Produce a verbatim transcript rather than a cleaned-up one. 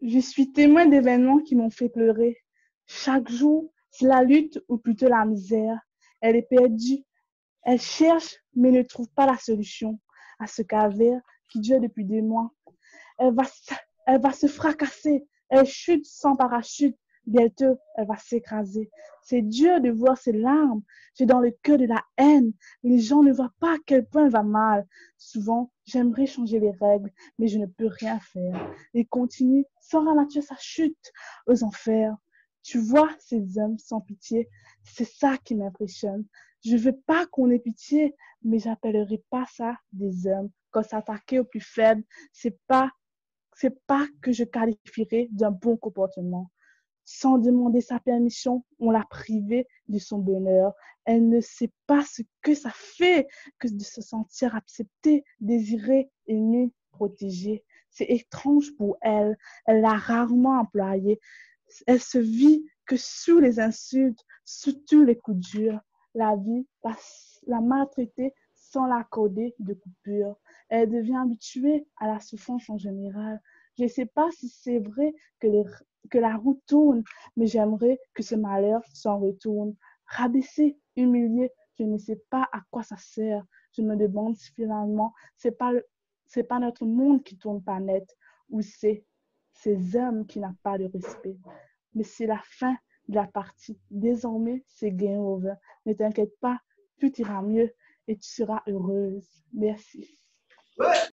Je suis témoin d'événements qui m'ont fait pleurer. Chaque jour, c'est la lutte ou plutôt la misère. Elle est perdue. Elle cherche mais ne trouve pas la solution à ce calvaire qui dure depuis des mois. Elle va, elle va se fracasser. Elle chute sans parachute. Bientôt, elle va s'écraser. C'est dur de voir ses larmes. J'ai dans le cœur de la haine. Les gens ne voient pas à quel point elle va mal. Souvent, j'aimerais changer les règles, mais je ne peux rien faire. Et continue sans ralentir sa chute aux enfers. Tu vois ces hommes sans pitié, c'est ça qui m'impressionne. Je veux pas qu'on ait pitié, mais j'appellerai pas ça des hommes. Quand s'attaquer aux plus faibles, c'est pas, c'est pas que je qualifierais d'un bon comportement. Sans demander sa permission, on l'a privée de son bonheur. Elle ne sait pas ce que ça fait que de se sentir acceptée, désirée, aimée, protégée. C'est étrange pour elle. Elle l'a rarement employé. Elle se vit que sous les insultes, sous tous les coups durs. La vie la, la maltraiter sans l'accorder de coupure. Elle devient habituée à la souffrance en général. Je ne sais pas si c'est vrai que, les, que la roue tourne, mais j'aimerais que ce malheur s'en retourne. Rabaisser, humilier, je ne sais pas à quoi ça sert. Je me demande si finalement, ce n'est pas, c'est pas notre monde qui tourne pas net, ou c'est ces hommes qui n'ont pas de respect. Mais c'est la fin de la partie. Désormais, c'est game over. Ne t'inquiète pas, tout ira mieux et tu seras heureuse. Merci.